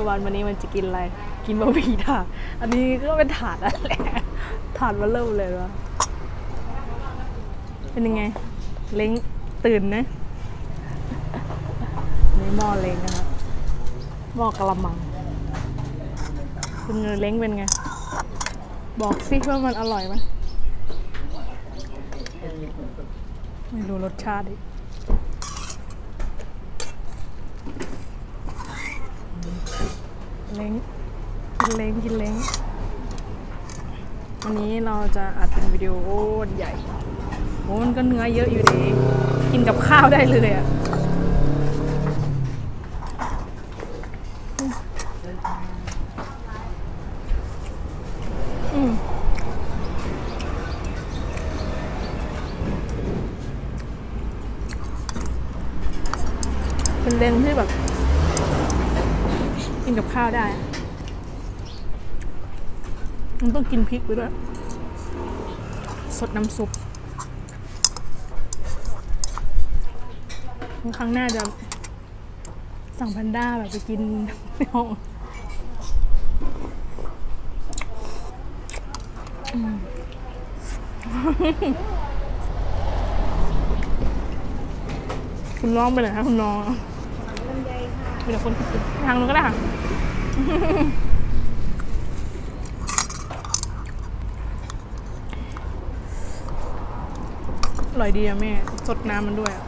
วันนี้มันจะกินอะไรกินบะหมี่ถาดอันนี้ก็เป็นถาดนั่นแหละถาดมาเริ่มเลยวะเป็นยังไงเล้งตื่นนะนี่หม้อเล้งนะครับหม้อกระมังคุณเงินเล้งเป็นไงบอกสิว่ามันอร่อยไหมไม่รู้รสชาติดิเล้งกินเล้งกินเล้งวันนี้เราจะอัดเป็นวิดีโอใหญ่โอ้มันก็เนื้อเยอะอยู่ดีกินกับข้าวได้เลยอ่ะเป็นเล้งที่แบบกินกับข้าวได้มันต้องกินพริกไปด้วยสดน้ำซุปครั้งหน้าจะสั่งแพนด้าแบบไปกินในห้องคุณน้องไปไหนคะคุณน้องมีแต่คนกินทางนู้นก็ได้ค่ะอร่อยดีอะแม่สดน้ำมันด้วย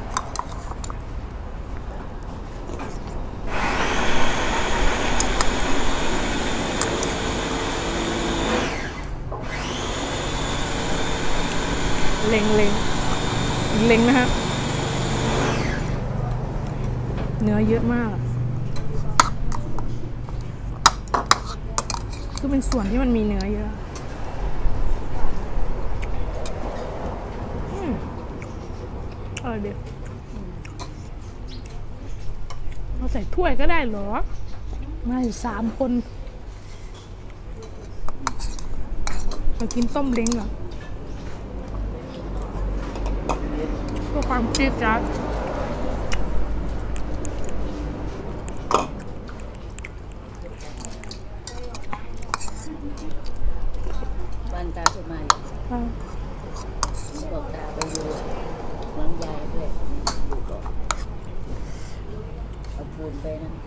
เล็งนะฮะเนื้อเยอะมากคือเป็นส่วนที่มันมีเนื้อเยอะเดี๋ยวเราใส่ถ้วยก็ได้เหรอมาอยู่3 คนเรากินต้มเล้งเหรอเพื่อความจี๊ดจ๊าดบ้านตาขึ้นมาบอกตาไปดูน้ำยายด้วยดูก่อนเอาปูนไปนั่น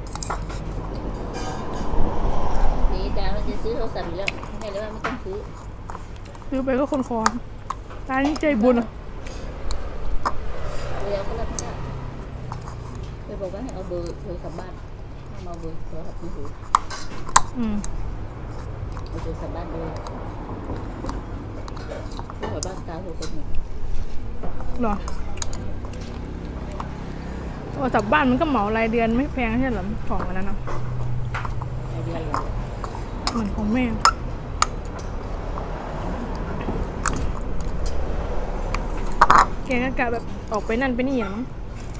นี่ตาเราจะซื้อโทรศัพท์อีกแล้วแม่เลยว่าไม่ต้องซื้อไปก็คนคอตานี่ใจบุญอ่ะเรียกก็รับไม่ได้เคยบอกว่าให้เอาเบอร์โทรศัพท์บ้านให้มาเบอร์โทรศัพท์มือถือเอาโทรศัพท์บ้านเลยที่หัวบ้านตาถูกคนหนึ่งหรอโทรศัพท์บ้านมันก็เหมารายเดือนไม่แพงใช่หรอของอันนั้นนะรายเดือนเหมือนของแม่แกก็กะแบบออกไปนั่นไปนี่อย่างมั้ง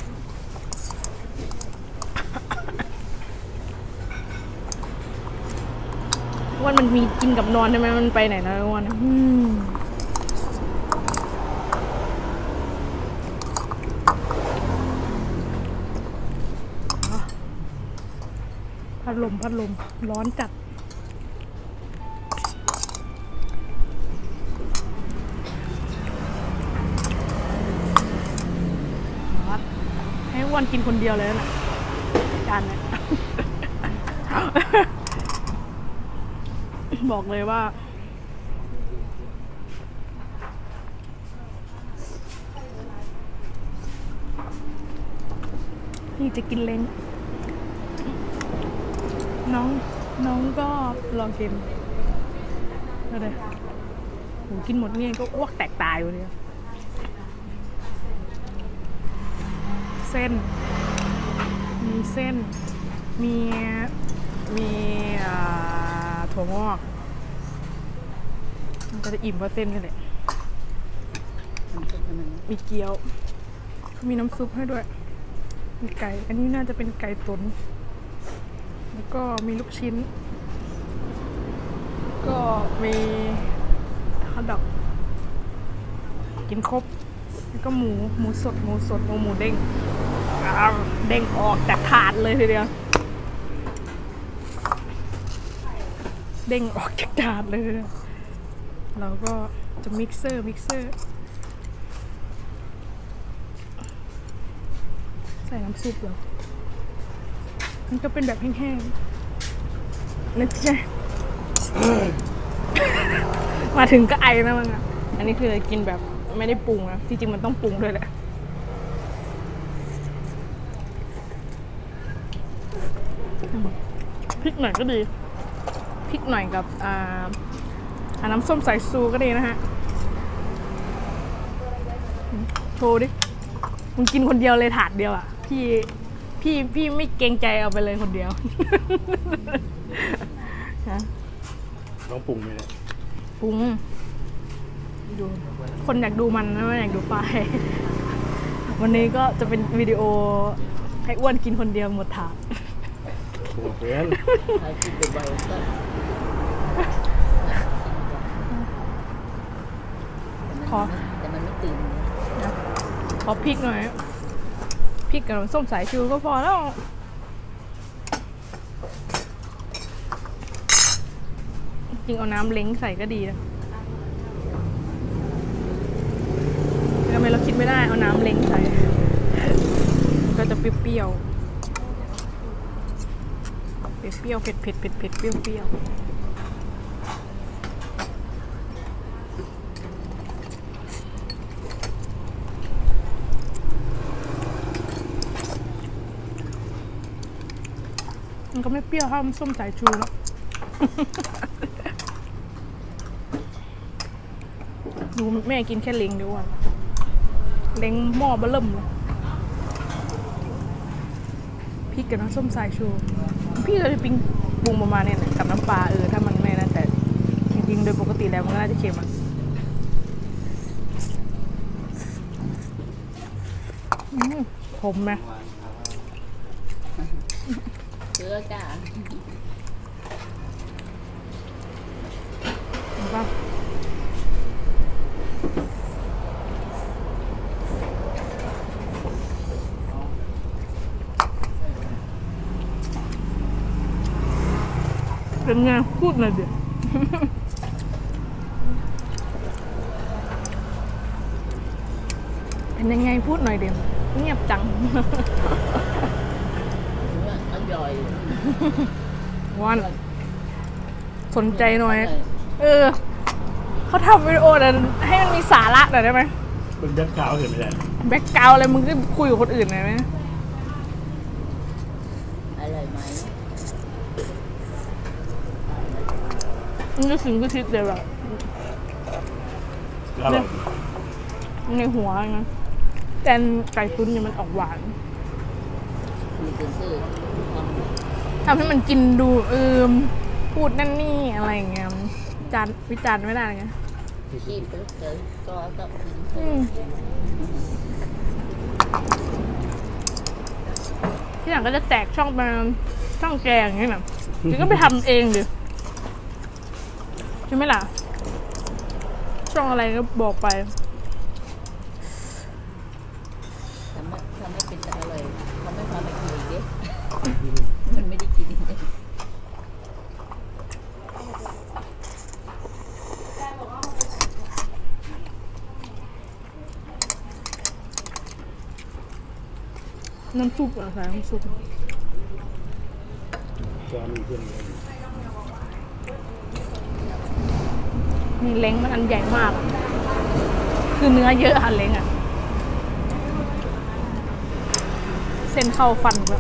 วันมันมีกินกับนอนใช่ไหมมันไปไหนนะวันพัดลมร้อนจัดให้วันกินคนเดียวเลยนะจานเนี่ย บอกเลยว่าพี่จะกินเล้งน้องก็ลองกินก็เลยโหกินหมดเนี่ยก็อ้วกแตกตายอยู่เนี่ยเส้นมีเส้นมีถั่วงอกมันก็จะอิ่มเพราะเส้นกันเลยมีเกี๊ยวมีน้ำซุปให้ด้วยมีไก่อันนี้น่าจะเป็นไก่ตุ๋นแล้วก็มีลูกชิ้นก็มีฮอทดอกกินครบแล้วก็หมูสดหมูเด้งเด้งออกจากถาดเลยทีเดียวเด้งออกจากจานเลยนะเราก็จะมิกเซอร์ใส่น้ำซุปแล้วมันก็เป็นแบบแห้งๆนะจ๊ะ มาถึงก็ไอนะมึงอ่ะอันนี้คือกินแบบไม่ได้ปรุงนะจริงๆมันต้องปรุงด้วยแหละพริกหน่อยก็ดีพริกหน่อยกับน้ำส้มสายชูก็ดีนะฮะโชว์ดิมึงกินคนเดียวเลยถาดเดียวอ่ะพี่ไม่เกรงใจเอาไปเลยคนเดียว ฮะต้องปรุงไหมเนี่ยปรุงดูคนอยากดูมันนะไม่อยากดูปลาย วันนี้ก็จะเป็นวิดีโอให้อ้วนกินคนเดียวหมดถาดปรุงเพื่อนใครกินบ่อยๆก็แต่มันไม่ตื่นขอพริกหน่อยพริกกับน้ำส้มสายชูก็พอแล้วจริงเอาน้ำเล้งใส่ก็ดีนะทำไมเราคิดไม่ได้เอาน้ำเล้งใส่ก็จะเปรี้ยวเผ็ดเปรี้ยวมันก็ไม่เปรี้ยวเท่าน้ำส้มสายชูแล้ว ดูแม่กินแค่เล้งเดียวเล้งหม้อเบลิ่มเลยพริกกับน้ำส้มสายชูพี่ก็จะปรุงประมาณนี้นะกับน้ำปลาถ้ามันไม่นะแต่จริงๆโดยปกติแล้วมันก็น่าจะเค็มอ่ะผมไหมเชื้อจ้าเห็นปะเป็นไงพูดหน่อยเดี๋ยว เป็นยังไงพูดหน่อยเดี๋ยวเงียบจังอร่อยวันสนใจหน่อยเขาทำวิดีโอแต่ให้มันมีสาระหน่อยได้ไหมเป็นแบ็คกราวด์เห็นไหมเนี่ยแบ็คกราวด์อะไรมึงก็คุยกับคนอื่นหน่อยไหมอร่อยไหมมันก็ซึ้งก็ทิศเลยแบบอร่อยในหัวนะแต่ไก่ตุ๋นเนี่ยมันออกหวานมีซื่อทำให้มันกินดูพูดนั่นนี่อะไรอย่างเงี้ยวิจารณ์ไม่ได้ไงๆชีพไปเจอก็กินที่หลังก็จะแตกช่องมาช่องแกงอย่างนี้นะพี่ก็ไปทำเองดิใช่ไหมล่ะช่องอะไรก็บอกไปทำไม่เป็นแต่อร่อยเขาไม่พาไปกินอีกดิมันไม่ได้กินน้ำซุปเหรอใส่น้ำซุปจะมีเพื่อนเลยนี่เล้งมันอันใหญ่มาก คือเนื้อเยอะอะเล้งอะเส้นเข้าฟันแบบ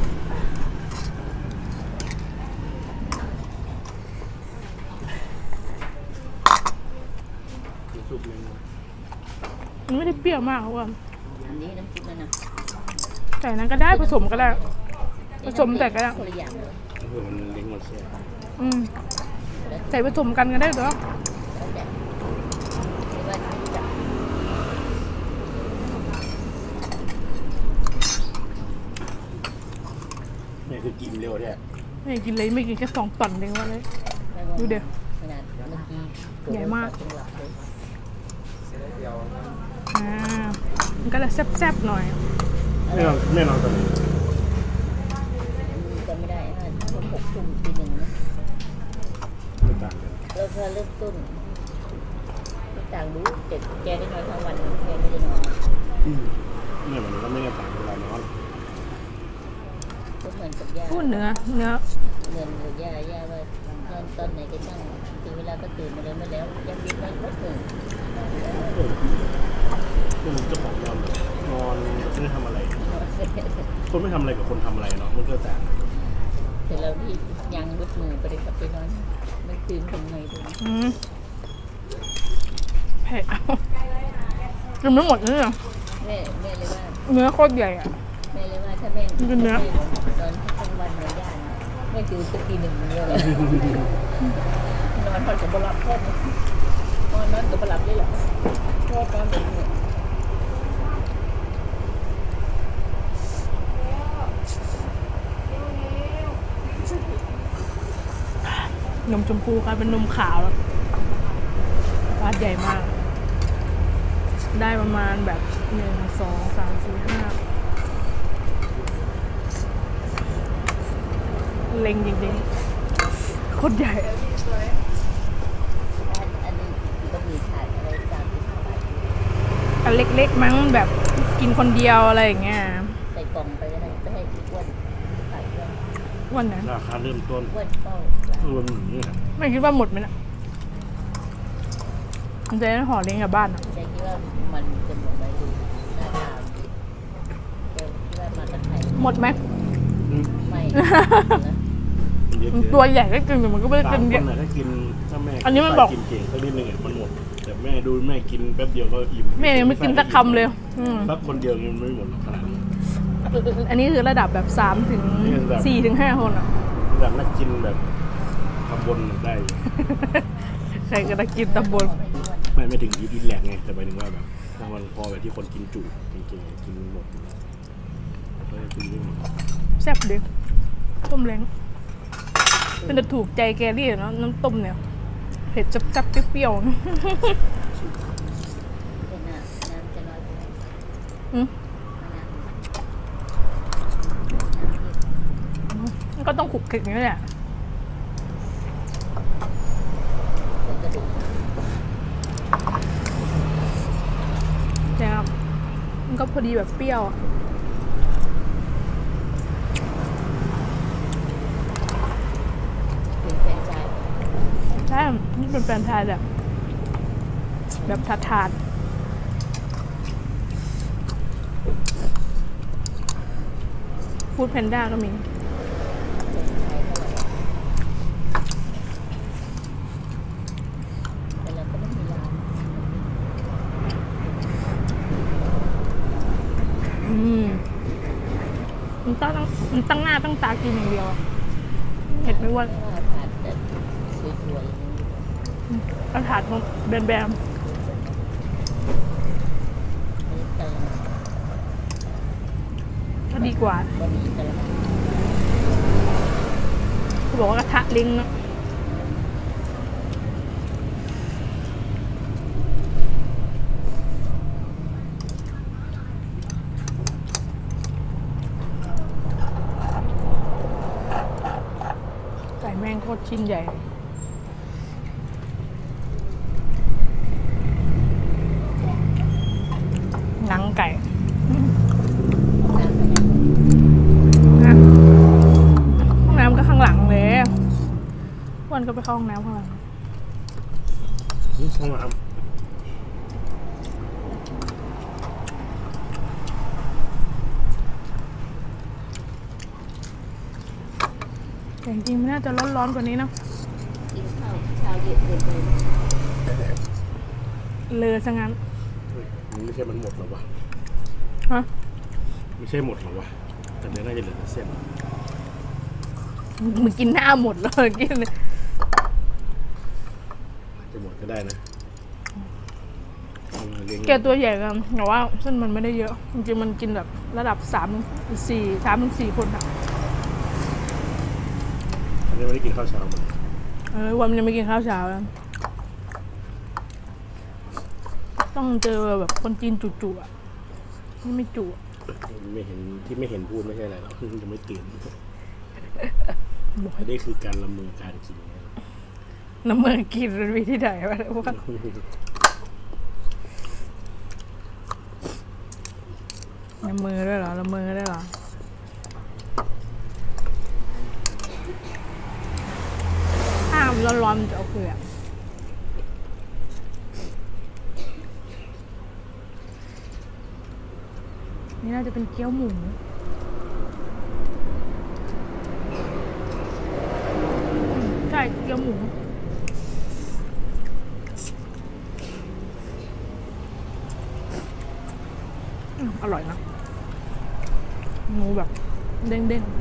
ซุปเลยมันไม่ได้เปรี้ยวมากเพราะว่าอันนี้น้ำซุปนั่นนะใส่นั้นก็ได้ผสมก็ได้ ผสมแต่ก็ได้คนละอย่างเลยเพื่อมันเล้งมันแซ่บใส่ผสมกันก็ได้แต่ว่าแล้วแต่หรือว่าไม่รู้จักนี่คือกินเร็วเนี่ยไม่กินเลยไม่กินแค่2 ตอนเองว่าเลย ดูเดี๋ยวขนาดเมื่อกี้ใหญ่มากจังหวะเลยมันก็จะแซ่บๆหน่อยแน่นอนตอนนี้จำไม่ได้น่าจะ6 ทุ่มตี 1นะไม่ต่างกันพอเริ่มต้นไม่ต่างรู้แต่แกได้นอนทั้งวันแกไม่ได้นอนเนี่ยมันก็ไม่ได้ต่างเวลานอนก็เหมือนกับย่าพูดเนื้อเหมือนกับย่าว่านอนตอนไหนก็ตั้งถึงเวลาก็ตื่นมาเลยไม่แล้วยังมีไม่ครบเลยมันจะบอกนอนไม่ได้ทำอะไร คนไม่ทำอะไรกับคนทำอะไรเนาะมันก็ต่างแต่เราที่ยังลุกมือไปเลยกลับไปนอนมันตื่นเป็นไงดูเผ็ดกินไม่หมดเลยอะแม่เลยว่าเนื้อโคตรใหญ่อะแม่เลยว่าถ้าแม่นอนทั้งวันในย่านแม่ตื่นสักทีหนึ่งเดียวเลยนอนพอจะบหลับแค่นี้นอนกับบหลับได้หรอแค่ตอนเด็กเนี่ยนมชมพูกลายเป็นนมขาวแล้ววาดใหญ่มาก ได้ประมาณแบบ1 2 3 4 5เล็งจริงๆโคตรใหญ่อันนี้ก็มีถาดอะไร35 บาทอันเล็กๆมั้งแบบกินคนเดียวอะไรอย่างเงี้ยใส่กล่องไปก็ได้ไปให้อ้วนขายอ้วนวันนั้นราคาเริ่มต้นอ้วนเป้ารวมอย่างนี้ครับไม่คิดว่าหมดไหมนะมันจะได้ห่อเลี้ยงกับบ้านอ่ะใจคิดว่ามันจะหมดไหมดูหน้าตาเดี๋ยวคิดว่ามาจากไหนหมดไหมไม่นะมันเยอะมันเกินตัวใหญ่ก็กินแต่มันก็ไม่ได้ต่ากิงนคเยอะนน่ะถ้ากินถ้าแม่อันนี้มันบอกกินเก่งสักนิดนึงมันหมดแต่แม่ดูแม่กินแป๊บเดียวก็อิ่มแม่ยังไม่กินสักคำเลยสักคนเดียวมันไม่หมดขนาดนี้อันนี้คือระดับแบบ3 ถึง 4 ถึง 5 คนอ่ะแบบนักกินแบบตำบลได้อยู่ใครก็ได้กินตำบลไม่ถึงอีทแหลกไงแต่หมายถึงว่าแบบถ้ามันพอแบบที่คนกินจุจริงๆกินหมดก็จะกินไม่หมดแซ่บดิต้มเล้งเป็นแต่ถูกใจแกรี่เนาะน้ำต้มเนี่ยเผ็ดจับๆเปรี้ยวๆเป็นน้ำจะน้อยไปไหมอืม มันก็ต้องขลุกขลิกอย่างนี้แหละน้ำกระดูกแต่มันก็พอดีแบบเปรี้ยวอะเป็นแฟนชายใช่นี่เป็นแฟรนไชส์แบบถาดฟู้ดแพนด้าก็มีเป็นชายเท่าไหร่แต่เราก็ไม่มีร้านมันตั้งหน้าตั้งตากินอย่างเดียวอะเห็ดไม่อ้ว่าไม่ว่าถาดแบบสวยๆอย่างนี้กระถาดมันแบนไม่เติมๆก็ดีกว่าก็มีแต่ละเขาบอกว่ากระทะลิงเนาะไก่แม่งโคตรชิ้นใหญ่ หนังไก่น้ำไปไหนห้องน้ำก็ข้างหลังเลยวันก็ไปเข้าห้องน้ำข้างหลังห้องน้แต่จริงๆมันน่าจะร้อนๆกว่านี้เนาะกินข้าวเช้าเย็นเลยเลอซะงั้นำมันไม่ใช่มันหมดหรอวะฮะไม่ใช่หมดหรอวะแต่เนื้อน่าจะเหลือแต่เส้นมึงกินหน้าหมดเลยกินจะหมดก็ได้นะเลี้ยงแกตัวใหญ่กันแต่ว่าเส้นมันไม่ได้เยอะ จริงๆมันกินแบบระดับ3-4 คนอะอันนี้ไม่ได้กินข้าวเช้ามันวันมันยังไม่กินข้าวเช้าแล้วต้องเจอแบบคนจีนจุๆอ่ะนี่ไม่จุอะไม่เห็นที่ไม่เห็นพูดไม่ใช่อะไรหรอกยังไม่ตื่นบอกอันนี้คือการละเมอการกินน้ำมือกินมันมีที่ไหนวะว่าน้ำมือด้วยเหรอน้ำมือด้วยเหรอถ้ามันร้อนๆจะเอาเกลือนี่น่าจะเป็นเกี๊ยวหมูใช่เกี๊ยวหมูอร่อยนะหมูแบบเด้ง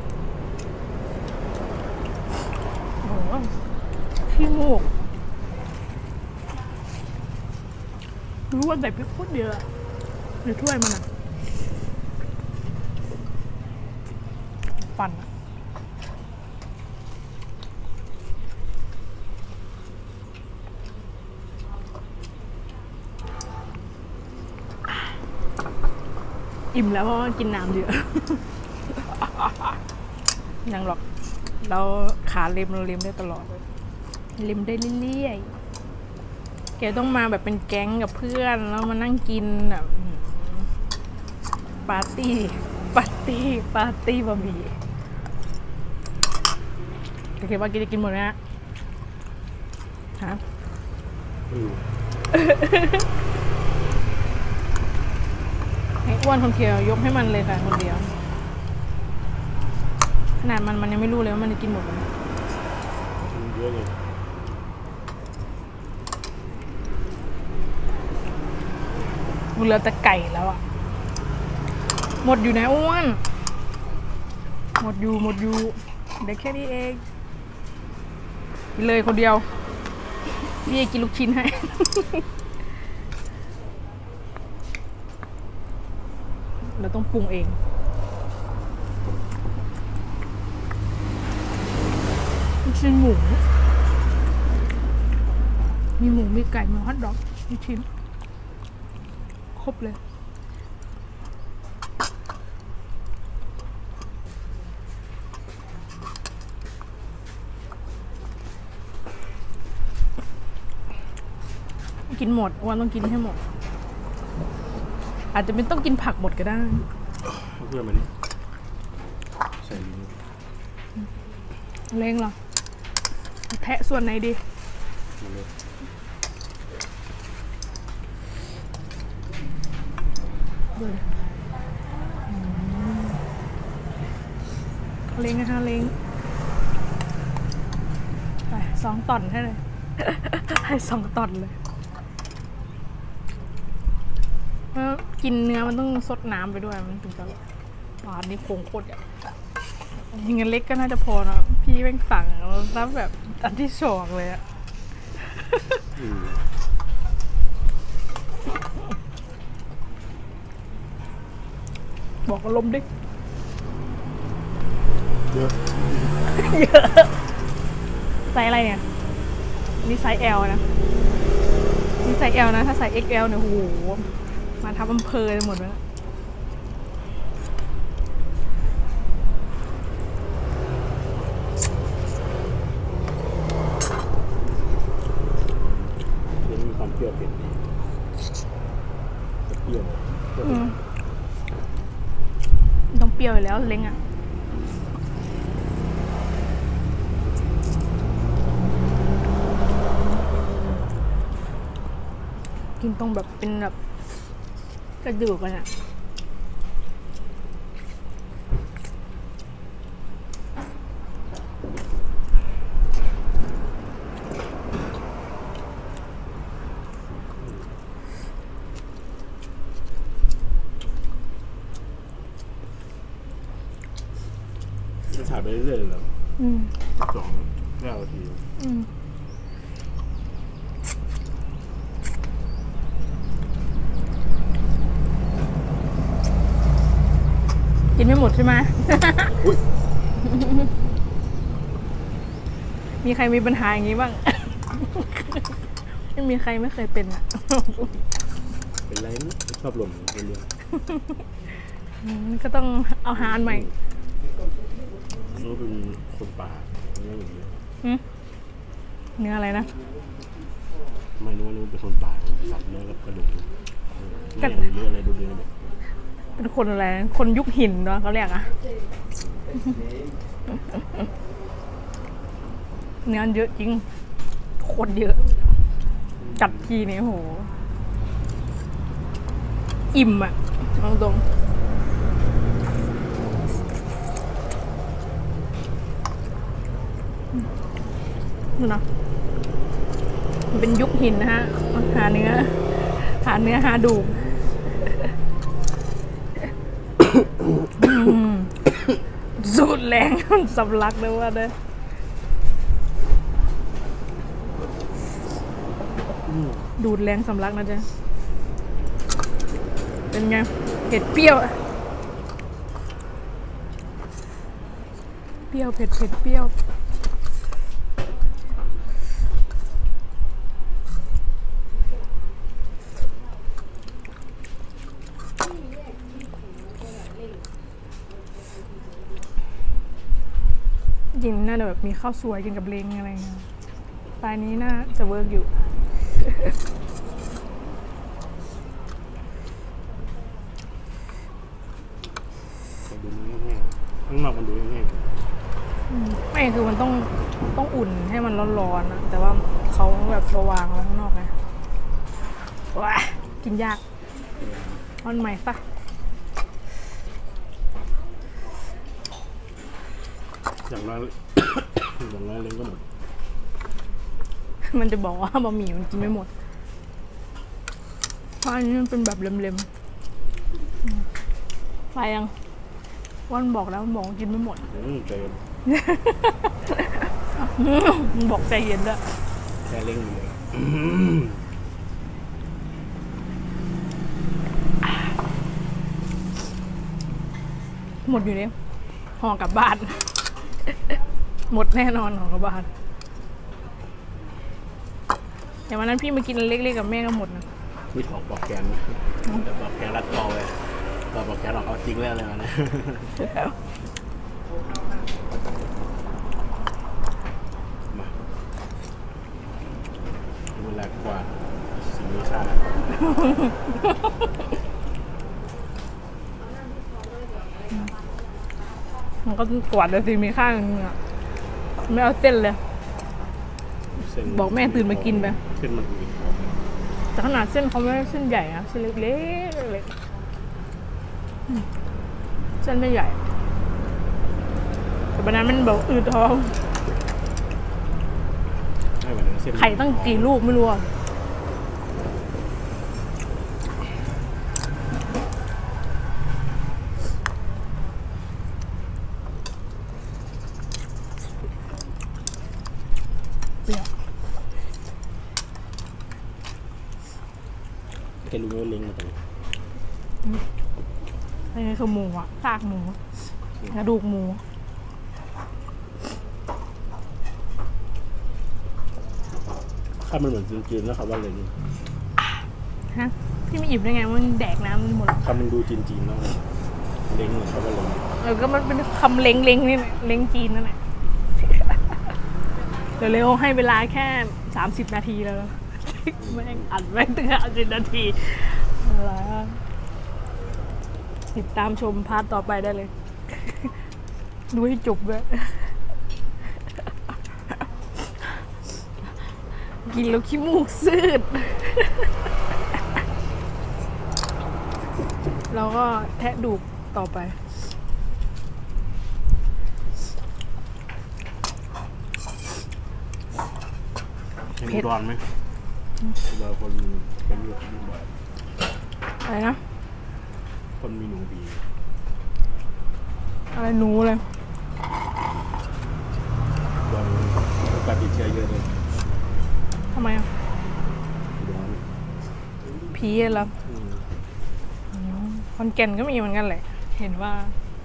ๆโอ้โหขี้มูกรู้ว่าใส่พริกโคตรเยอะในถ้วยมันอะปั่นอะอิ่มแล้วเพราะว่ากินน้ำเยอะ ยังหรอกเราขาเล็มเราเล็มได้ตลอดเลยเล็มได้เรื่อยๆแกต้องมาแบบเป็นแก๊งกับเพื่อนแล้วมานั่งกินแบบปาร์ตี้บะหมี่โอเคว่ากินจะกินหมดไหมฮะฮะให้อ้วนคนเดียวยกให้มันเลยค่ะคนเดียวขนาดมันยังไม่รู้เลยว่ามันจะกินหมดไหมเยอะเลยมันเหลือแต่ไก่แล้วอ่ะหมดอยู่นะอ้วนหมดอยู่เด็กแค่นี้เองกินเลยคนเดียวพี่กินลูกชิ้นให้เราต้องปรุงเองลูกชิ้นหมูมีหมูมีไก่มีฮอทดอกลูกชิ้นครบเลยกินหมดวันต้องกินให้หมดอาจจะไม่ต้องกินผักหมดก็ได้เพื่อนมาดิใส่ลิ้นเล้งเหรอแทะส่วนไหนดีเล้งนะคะเล้งไป2 ตอนให้เลยให้2 ตอนเลยกินเนื้อมันต้องซดน้ำไปด้วยมันถึงจะอันนี้โค้งโคตรอ่ะยิงเงินเล็กก็น่าจะพอนะพี่แม่งสั่งแล้วแบบอันที่2เลยอะบอกอารมณ์ดิเยอะไซส์อะไรเนี่ยนี่ไซส์ L นะนี่ไซส์ L นะถ้าไซส์ XL เนี่ยโหมาทับอำเภอหมดแล้วมีความเปรี้ยวเผ็ดดีเปรี้ยวต้องเปรี้ยวอยู่แล้วเล้งอ่ะกินตรงแบบเป็นแบบกระดูกกันอ่ะจะถ่ายไปเรื่อยๆเหรอ2 นาทีกินไม่หมดใช่ไหม มีใครมีปัญหาอย่างนี้บ้าง ไม่มีใครไม่เคยเป็นอ่ะเป็นไรนะชอบหล่นคนเดียวก็ต้องเอาหาอันใหม่รู้เป็นคนป่าอย่างนี้เนื้ออะไรนะไม่รู้ว่านี่เป็นคนป่าสับเนื้อกับกระดูกไม่อย่างเยอะเลยดูเนื้อแบบเป็นคนอะไร คนยุคหินเนาะเขาเรียกอะ เนื้อเยอะจริงโคตรเยอะ กัดทีเนี่ยโห อิ่มอะเอาตรงดูนะมันเป็นยุคหินนะฮะ หาเนื้อหาดูสูดแรงสำลักเลยว่าเด้อดูดแรงสำลักนะจ๊ะเป็นไงเผ็ดเปรี้ยวเปรี้ยวเผ็ดเปรี้ยวจริงน่าจะแบบมีข้าวสวยกินกับเล้งอะไรเงี้ยปลายนี้น่าจะเวิร์กอยู่ดูเนื้อแห้งข้างนอกมันดูแห้งไม่คือมันต้องอุ่นให้มันร้อนๆนะแต่ว่าเขาแบบระวางไว้ข้างนอกไงว้ากินยากอันใหม่ซะอย่างน้อย อย่างน้อยเล้งก็หมดมันจะบอกว่าบะหมี่มันกินไม่หมดเพราะอันนี้มันเป็นแบบเล็มๆไปยังวันบอกแล้วมันบอกกินไม่หมดใจเย็นมันบอกใจเย็นด้วยแค่เล้งอยู่เลยหมดอยู่เนี่ยห่อกลับบ้าน หมดแน่นอนห่อกลับบ้านแต่วันนั้นพี่มากินอันเล็กๆกับแม่ก็หมดนะมีถอกปอกแกนนะแต่ปอกแกนรัดคอเลยตอนปอกแกนออกเอาจริงแล้วเลยนะมาเวลากว่าสิ่งมีค่ามันก็กวาดเลยสิมีข้างนึงอ่ะไม่เอาเส้นเลย บอกแม่ตื่นมากินไปเส้นมันอืดแต่ขนาดเส้นเขาไม่ได้เส้นใหญ่นะเส้นเล็กๆเล็กเส้นไม่ใหญ่แต่วันนั้นมันแบบอืดท้องไม่เหมือนเส้นไข่ตั้งกี่ลูกไม่รู้อะเปรี้ยวแค่รู้ว่าเล้งมาตรงนี้อันนี้คือหมูอะซากหมูกระดูกหมูถ้ามันเหมือนจีนๆแล้วครับว่าเล้งฮะพี่ไม่หยิบได้ไงมันแดกน้ำมันหมดคำมันดูจีนๆแล้วเล้งเหมือนครับว่าเล้งก็มันเป็นคำเล้งนี่แหละเล้งจีนนั่นแหละเร็วๆให้เวลาแค่30 นาทีแล้วแม่งอัดแม่งถึง50 นาทีอะไรอะติดตามชมพาร์ทต่อไปได้เลย ดูให้จบด้วยกินแล้วขี้มูกซีด แล้วก็แทะดูกต่อไปเห็นอุดรไหมอุดรคนอยู่บ่อยอะไรนะคนมีหนูบีอะไรหนูเลยอุดรโอกาสติดเชื้อเยอะเลยทำไมอ่ะอุดรผีเหรอคอนแก่นก็มีเหมือนกันแหละ เห็นว่า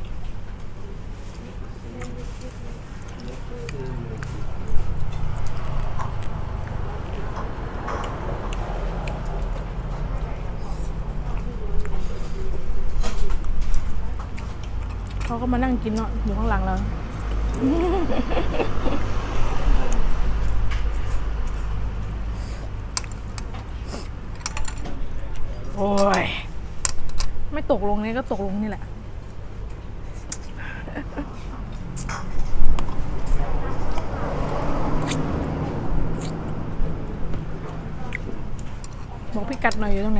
เขาก็มานั่งกินเนาะอยู่ข้างหลังเราโอ้ยไม่ตกลงนี่ก็ตกลงนี่แหละบอกพี่กัดหน่อยอยู่ตรงไหน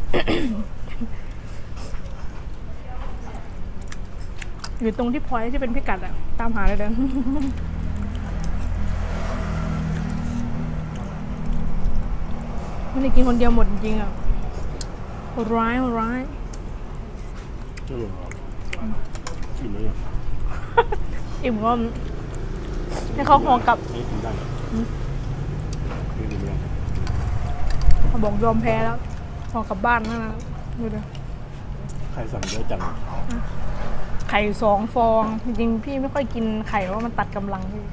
อยู่ตรงที่พอยที่เป็นพิกัดอะตามหาเลยเดิน ไม่ได้กินคนเดียวหมดจริงๆอะร้ายร้ายไม่หรอกกินไหมอ่ะอิ่มก็ให้เขาห่อกลับให้กินได้เหรอไม่กินไม่ได้เขาบอกยอมแพ้แล้วห่อกลับบ้านนั่นนะดูดิใครสั่งเยอะจังไข่2 ฟองจริงๆพี่ไม่ค่อยกินไข่เพราะมันตัดกำลังพี่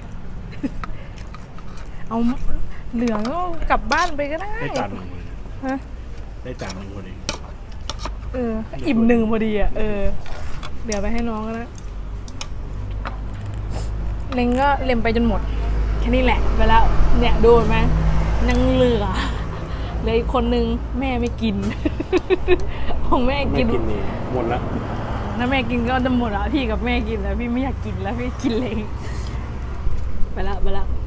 เอาเหลืองก็กลับบ้านไปก็ได้ได้จานหนึ่งพอดีฮะได้จานหนึ่งพอดีอิ่มหนึ่งพอดีอ่ะเดี๋ยวไปให้น้องก็ได้เล็งก็เล็มไปจนหมดแค่นี้แหละไปแล้วเนี่ยดูไหมนั่งเหลือเลยอีกคนนึงแม่ไม่กิน ของแม่ไม่กินกินนี่หมดละถ้าแม่กินก็จะหมดแล้วพี่กับแม่กินแล้วพี่ไม่อยากกินแล้วพี่กินเลยไปแล้ว